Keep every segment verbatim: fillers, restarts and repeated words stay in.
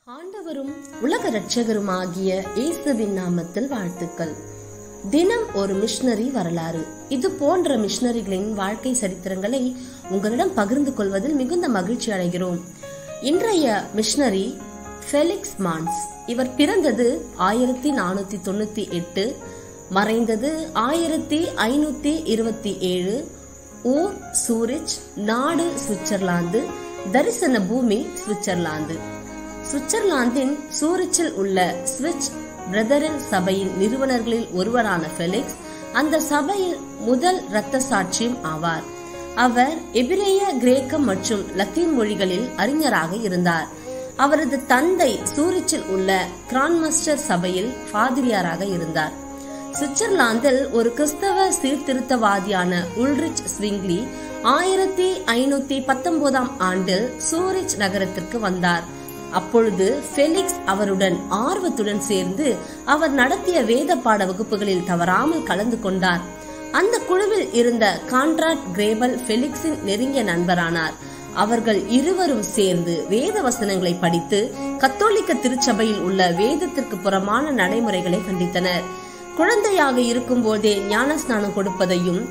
ஆண்டவரும் உலக இரட்சகருமாகிய இயேசுவின் நாமத்தில் வாழ்த்துக்கள். தினம் ஒரு மிஷனரி வரலாறு. இது போன்ற மிஷனரிகளின் வாழ்க்கை சரித்திரங்களை உங்களிடம் பகிர்ந்து கொள்வதில் மிகுந்த மகிழ்ச்சி அடைகிறோம். இன்றைய மிஷனரி ஃபெலிக்ஸ் மான்ஸ். இவர் பிறந்தது ஆயிரத்தி நானூத்தி தொண்ணூத்தி எட்டு, மறைந்தது ஆயிரத்தி ஐநூத்தி இருபத்தி ஏழு. ஊர் சூரிச், நாடு சுவிட்சர்லாந்து, தரிசன பூமி சுவிட்சர்லாந்து. சுவிட்சர்லாந்தின் சூரிச்சில் உள்ள சுவிஸ் பிரதரன் சபையின் நிறுவனர்களில் ஒருவரான ஃபெலிக்ஸ் அந்த சபையில் முதல் இரத்த சாட்சியம் ஆவார். அவர் எபிரேய, கிரேக்கம் மற்றும் லத்தீன் மொழிகளில் அறிஞராக இருந்தார். அவரது தந்தை சூரிச்சில் உள்ள கிரான்மஸ்டர் சபையில் பாதிரியாராக இருந்தார். சுவிட்சர்லாந்தில் ஒரு கிறிஸ்தவ சீர்திருத்தவாதியான உல்ரிச் ஸ்விங்லி ஆயிரத்தி ஐநூத்தி பத்தொன்பதாம் ஆண்டில் சூரிச் நகரத்திற்கு வந்தார். அப்பொழுது ஃபெலிக்ஸ் அவருடன் ஆர்வத்துடன் சேர்ந்து அவர் நடத்திய வேத பாட வகுப்புகளில் தவறாமல் கலந்து கொண்டார். அந்த குழுவில் இருந்த கான்ராட் கிரேபல் ஃபெலிக்ஸின் நெருங்கிய நண்பரானார். அவர்கள் இருவரும் சேர்ந்து வேத வசனங்களை படித்து கத்தோலிக்க திருச்சபையில் உள்ள வேதத்திற்கு புறமான நடைமுறைகளை கண்டித்தனர். குழந்தையாக இருக்கும் போதே ஞானஸ்நானம் கொடுப்பதையும்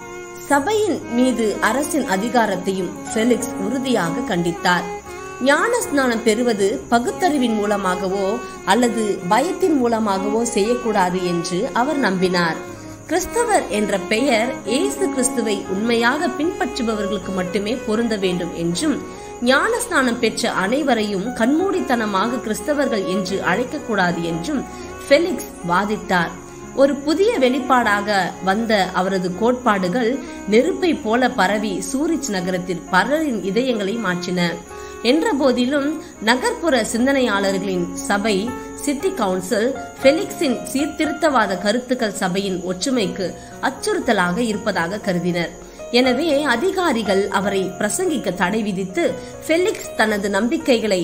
சபையின் மீது அரசின் அதிகாரத்தையும் ஃபெலிக்ஸ் உறுதியாக கண்டித்தார். ஞான ஸ்நானம் பெறுவது பகுத்தறிவின் மூலமாகவோ அல்லது பயத்தின் மூலமாகவோ செய்யக்கூடாது என்று அவர் நம்பினார். கிறிஸ்தவர் என்ற பெயர் இயேசு கிறிஸ்துவை உண்மையாக பின்பற்றுபவர்களுக்கு மட்டுமே பொருந்த வேண்டும் என்றும், ஞான ஸ்நானம் பெற்ற அனைவரையும் கண்மூடித்தனமாக கிறிஸ்தவர்கள் என்று அழைக்கக்கூடாது என்றும் ஃபெலிக்ஸ் வாதிட்டார். ஒரு புதிய வெளிப்பாடாக வந்த அவரது கோட்பாடுகள் நெருப்பை போல பரவி சூரிச் நகரத்தில் பலரின் இதயங்களை மாற்றின. என்ற போதிலும் நகர்ப்புற சிந்தனையாளர்களின் சபை சிட்டி கவுன்சில் ஃபெலிக்ஸின் சீர்திருத்தவாத கருத்துக்கள் சபையின் ஒற்றுமைக்கு அச்சுறுத்தலாக இருப்பதாக கருதினர். எனவே அதிகாரிகள் அவரை பிரசங்கிக்க தடை விதித்து ஃபெலிக்ஸ் தனது நம்பிக்கைகளை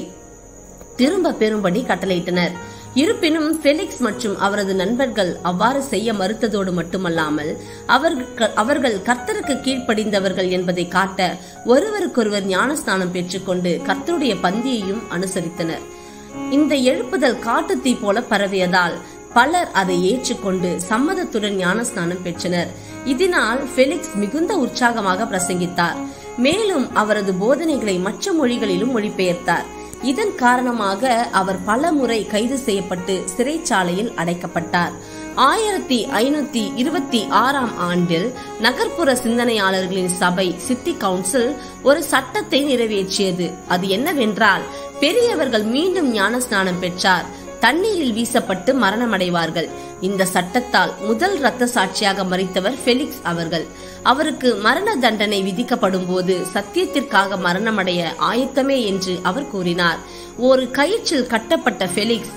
திரும்ப பெறும்படி கட்டளையிட்டனர். இருப்பினும் ஃபெலிக்ஸ் மற்றும் அவரது நண்பர்கள் அவ்வாறு செய்ய மறுத்ததோடு மட்டுமல்லாமல் அவர்கள் கர்த்தருக்கு கீழ்ப்படிந்தவர்கள் என்பதை காட்ட ஒருவருக்கொருவர் ஞானஸ்நானம் பெற்றுக்கொண்டு கர்த்தருடைய பந்தியையும் அனுசரித்தனர். இந்த எழுப்புதல் காட்டுத்தீ போல பரவியதால் பலர் அதை ஏற்றுக்கொண்டு சம்மதத்துடன் ஞானஸ்நானம் பெற்றனர். இதனால் ஃபெலிக்ஸ் மிகுந்த உற்சாகமாக பிரசங்கித்தார். மேலும் அவரது போதனைகளை மற்ற மொழிகளிலும் மொழிபெயர்த்தார். இதன் காரணமாக அவர் பல முறை கைது செய்யப்பட்டு சிறைச்சாலையில் அடைக்கப்பட்டார். ஆயிரத்தி ஐநூத்தி இருபத்தி ஆறாம் ஆண்டில் நகர்ப்புற சிந்தனையாளர்களின் சபை சிட்டி கவுன்சில் ஒரு சட்டத்தை நிறைவேற்றியது. அது என்னவென்றால், பெரியவர்கள் மீண்டும் ஞானஸ்நானம் பெற்றார் தண்ணீரில் வீசப்பட்டு மரணமடைவார்கள். இந்த சட்டத்தால் முதல் இரத்த சாட்சியாக மரித்தவர் ஃபெலிக்ஸ் அவர்கள். அவருக்கு மரண தண்டனை விதிக்கப்படும் போது சத்தியத்திற்காக மரணமடைய ஆயத்தமே என்று அவர் கூறினார். ஒரு கயிற்றில் கட்டப்பட்ட ஃபெலிக்ஸ்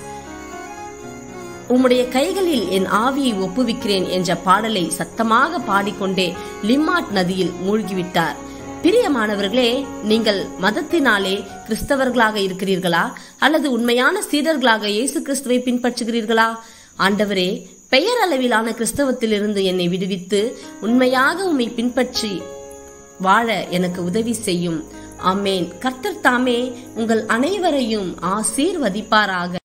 உம்முடைய கைகளில் என் ஆவியை ஒப்புவிக்கிறேன் என்ற பாடலை சத்தமாக பாடிக்கொண்டே லிம்மாட் நதியில் மூழ்கிவிட்டார். பிரியமானவர்களே, நீங்கள் மதத்தினாலே கிறிஸ்தவர்களாக இருக்கிறீர்களா அல்லது உண்மையான சீடர்களாக இயேசு கிறிஸ்துவை பின்பற்றுகிறீர்களா? ஆண்டவரே, பெயர் அளவிலான கிறிஸ்தவத்திலிருந்து என்னை விடுவித்து உண்மையாக உம்மை பின்பற்றி வாழ எனக்கு உதவி செய்யும். ஆமேன். கர்த்தர் தாமே உங்கள் அனைவரையும் ஆசீர்வதிப்பாராக.